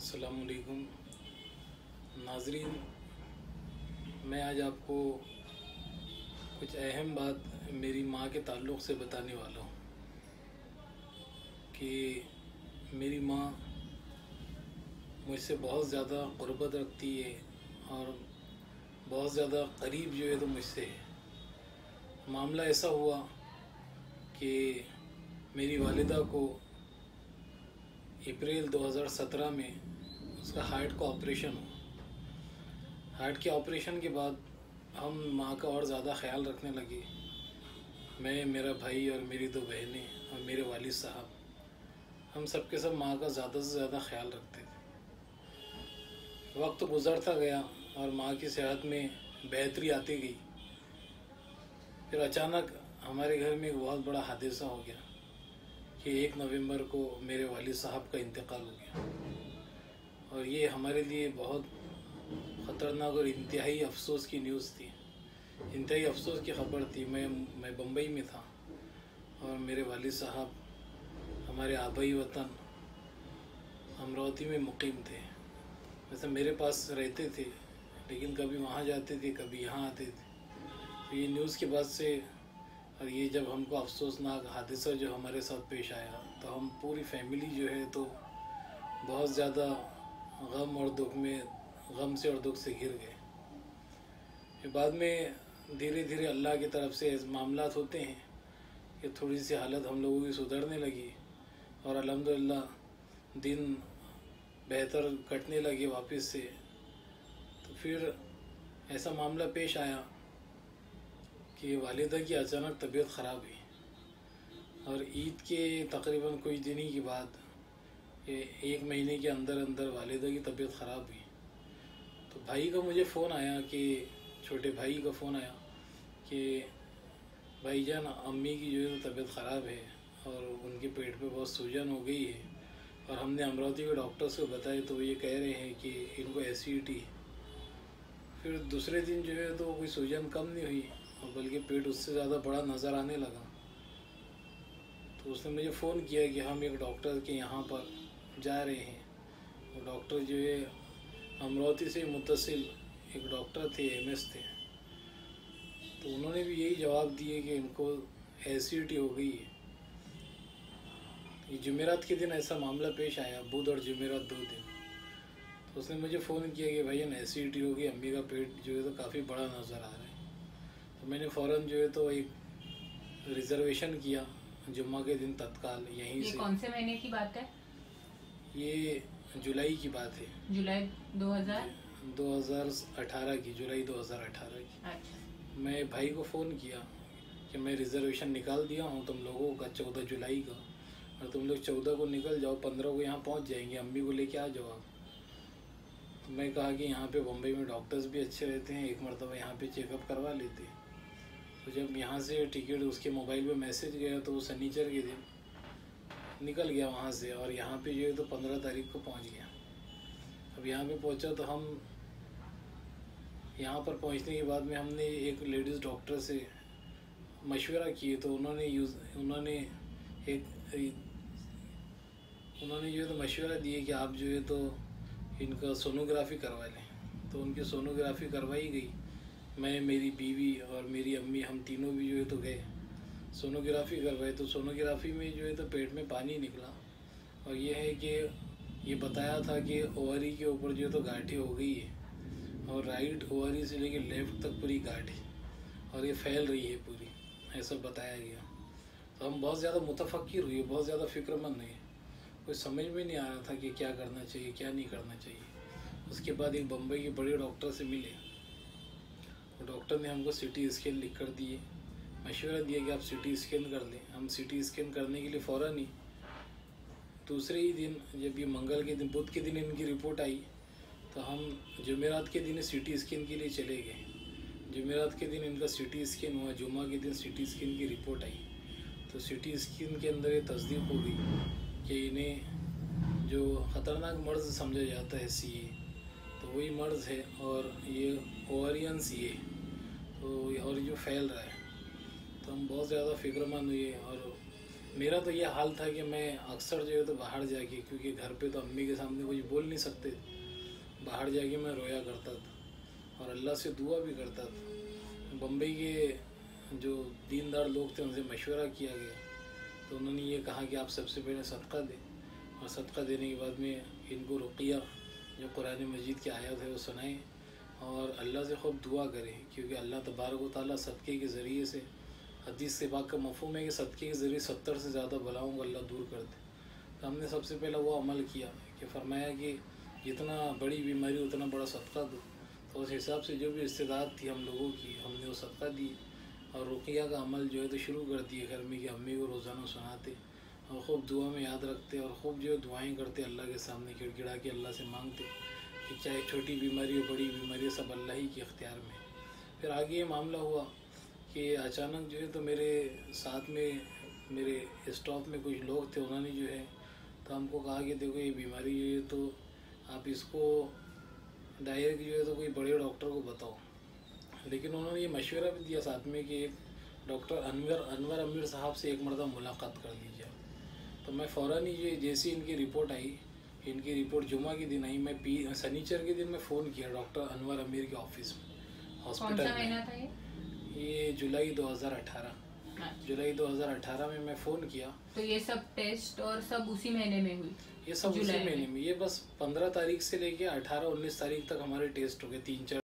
अस्सलाम वालेकुम नाज़रीन। मैं आज आपको कुछ अहम बात मेरी माँ के ताल्लुक़ से बताने वाला हूँ कि मेरी माँ मुझसे बहुत ज़्यादा क़ुर्बत रखती है और बहुत ज़्यादा करीब जो है तो मुझसे है। मामला ऐसा हुआ कि मेरी वालिदा को अप्रैल 2017 में उसका हार्ट का ऑपरेशन हुआ। हार्ट के ऑपरेशन के बाद हम माँ का और ज़्यादा ख्याल रखने लगे। मैं, मेरा भाई और मेरी दो बहनें और मेरे वालिद साहब, हम सब के सब माँ का ज़्यादा से ज़्यादा ख्याल रखते थे। वक्त गुज़रता गया और माँ की सेहत में बेहतरी आती गई। फिर अचानक हमारे घर में एक बहुत बड़ा हादसा हो गया कि 1 नवंबर को मेरे वालिद साहब का इंतकाल हो गया। और ये हमारे लिए बहुत ख़तरनाक और इंतहाई अफसोस की न्यूज़ थी, इंतहाई अफसोस की ख़बर थी। मैं बम्बई में था और मेरे वालिद साहब हमारे आबाई वतन अमरावती में मुकीम थे। वैसे मेरे पास रहते थे, लेकिन कभी वहाँ जाते थे, कभी यहाँ आते थे। तो ये न्यूज़ के बाद से और ये जब हमको अफसोसनाक हादसा जो हमारे साथ पेश आया, तो हम पूरी फैमिली जो है तो बहुत ज़्यादा गम से और दुख से घिर गए। फिर बाद में धीरे धीरे अल्लाह की तरफ से ऐसे मामलात होते हैं कि थोड़ी सी हालत हम लोगों की सुधरने लगी और अल्हम्दुलिल्लाह दिन बेहतर कटने लगे वापस से। तो फिर ऐसा मामला पेश आया कि वालिदा की अचानक तबीयत ख़राब हुई और ईद के तकरीबन कुछ दिन ही के बाद 1 महीने के अंदर अंदर वालिदा की तबीयत ख़राब हुई। तो भाई का मुझे फ़ोन आया कि छोटे भाई का फ़ोन आया कि भाईजान अम्मी की जो है तो तबीयत ख़राब है और उनके पेट पे बहुत सूजन हो गई है और हमने अमरावती के डॉक्टर्स को बताया तो ये कह रहे हैं कि इनको एसिडिटी है। फिर दूसरे दिन जो है तो कोई सूजन कम नहीं हुई और बल्कि पेट उससे ज़्यादा बड़ा नज़र आने लगा। तो उसने मुझे फ़ोन किया कि हम एक डॉक्टर के यहाँ पर जा रहे हैं। वो डॉक्टर जो है अमरावती से मुत्तसिल एक डॉक्टर थे, एमएस थे। तो उन्होंने भी यही जवाब दिए कि इनको एसिडिटी हो गई है। ये जुमेरात के दिन ऐसा मामला पेश आया, बुध और जुमेरात 2 दिन। तो उसने मुझे फ़ोन किया कि भाई एसिडिटी हो गई, अम्मी का पेट जो है तो काफ़ी बड़ा नज़र आ रहा है। तो मैंने फ़ौरन जो है तो एक रिज़र्वेशन किया जुम्मा के दिन तत्काल यहीं से। ये कौन से महीने की बात है? ये जुलाई की बात है, जुलाई 2018 की, जुलाई 2018 की। अच्छा। मैं भाई को फ़ोन किया कि मैं रिज़र्वेशन निकाल दिया हूँ तुम लोगों का 14 जुलाई का, और तुम लोग 14 को निकल जाओ, 15 को यहाँ पहुँच जाएंगे, अम्मी को लेके आ जाओ आप। तो मैं कहा कि यहाँ पे बम्बई में डॉक्टर्स भी अच्छे रहते हैं, एक मरतबा यहाँ पे चेकअप करवा लेते। तो जब यहाँ से टिकट उसके मोबाइल पे मैसेज गया तो वो शनिचर के दिन निकल गया वहाँ से और यहाँ पे जो है तो 15 तारीख को पहुँच गया। अब यहाँ पे पहुँचा तो हम यहाँ पर पहुँचने के बाद में हमने एक लेडीज़ डॉक्टर से मशवरा किए तो उन्होंने जो है तो मशवरा दिए कि आप जो है तो इनका सोनोग्राफ़ी करवा लें। तो उनकी सोनोग्राफ़ी करवाई गई। मैं, मेरी बीवी और मेरी अम्मी, हम तीनों भी जो है तो गए, सोनोग्राफ़ी करवाई। तो सोनोग्राफ़ी में जो है तो पेट में पानी निकला और ये है कि ये बताया था कि ओवरी के ऊपर जो है तो गांठें हो गई है और राइट ओवरी से लेकर लेफ़्ट तक पूरी गांठ है और ये फैल रही है पूरी, ऐसा बताया गया। तो हम बहुत ज़्यादा मुतफक्किर हुए, बहुत ज़्यादा फ़िक्रमंद हुए। कोई समझ में नहीं आ रहा था कि क्या करना चाहिए, क्या नहीं करना चाहिए। उसके बाद एक बम्बई के बड़े डॉक्टर से मिले। वो डॉक्टर ने हमको सिटी स्कैन लिख कर दिए, मशवरा दिया कि आप सिटी स्कैन कर लें। हम सिटी स्कैन करने के लिए फ़ौरन ही दूसरे ही दिन, जब ये मंगल के दिन, बुध के दिन इनकी रिपोर्ट आई, तो हम जुमेरात के दिन सिटी स्कैन के लिए चले गए। जुमेरात के दिन इनका सिटी स्कैन हुआ, जुम्मा के दिन सिटी स्कैन की रिपोर्ट आई। तो सिटी स्कैन के अंदर ये तस्दीक हो गई कि इन्हें जो ख़तरनाक मर्ज़ समझा जाता है सीए, तो वही मर्ज़ है और ये ओवरियन सीए, तो और जो फैल रहा है। तो हम बहुत ज़्यादा फ़िक्रमंद हुए और मेरा तो ये हाल था कि मैं अक्सर जो है तो बाहर जाके, क्योंकि घर पे तो अम्मी के सामने कुछ बोल नहीं सकते, बाहर जाके मैं रोया करता था और अल्लाह से दुआ भी करता था। बम्बई के जो दीनदार लोग थे उनसे मशवरा किया गया, तो उन्होंने ये कहा कि आप सबसे पहले सदका दें, और सदका देने के बाद में इनको रुक़िया जो कुरान मजीद की आयत है वो सुनाएं और अल्लाह से खूब दुआ करें, क्योंकि अल्लाह तबारक व तआला सदक़े के ज़रिए से, हदीस से पाक का मफ़हूम है कि सदक़े के ज़रिए 70 से ज़्यादा बलाओं को अल्लाह दूर कर दे। तो हमने सबसे पहला वो अमल किया कि फ़रमाया कि जितना बड़ी बीमारी उतना बड़ा सदका दो। तो उस हिसाब से जो भी इस्तेदाद थी हम लोगों की, हमने वो सदका दी और रुक़िया का अमल जो है तो शुरू कर दिए घर में, कि अम्मी को रोज़ाना सुनाते और ख़ूब दुआ में याद रखते और ख़ूब जो दुआएं करते, अल्लाह के सामने गिड़गिड़ा के अल्लाह से मांगते कि चाहे छोटी बीमारी हो बड़ी बीमारी, सब अल्लाह ही के इख्तियार में। फिर आगे ये मामला हुआ कि अचानक जो है तो मेरे साथ में मेरे स्टॉफ में कुछ लोग थे, उन्होंने जो है तो हमको कहा कि देखो ये बीमारी जो है तो आप इसको डायरेक्ट जो है तो कोई बड़े डॉक्टर को बताओ। लेकिन उन्होंने ये मशवरा भी दिया साथ में कि डॉक्टर अनवर अमीर साहब से एक मरतबा मुलाकात कर लीजिए। तो मैं फ़ौरन ही ये जैसी इनकी रिपोर्ट आई, इनकी रिपोर्ट जुमा के दिन आई, मैं शनिचर के दिन मैं फ़ोन किया डॉक्टर अनवर अमीर के ऑफिस में, हॉस्पिटल में। कौन सा महीना था ये जुलाई 2018। जुलाई 2018 में मैं फ़ोन किया। तो ये सब टेस्ट और सब उसी महीने में हुई? ये सब उसी महीने में, ये बस 15 तारीख से लेके 18-19 तारीख तक हमारे टेस्ट हो गए, 3-4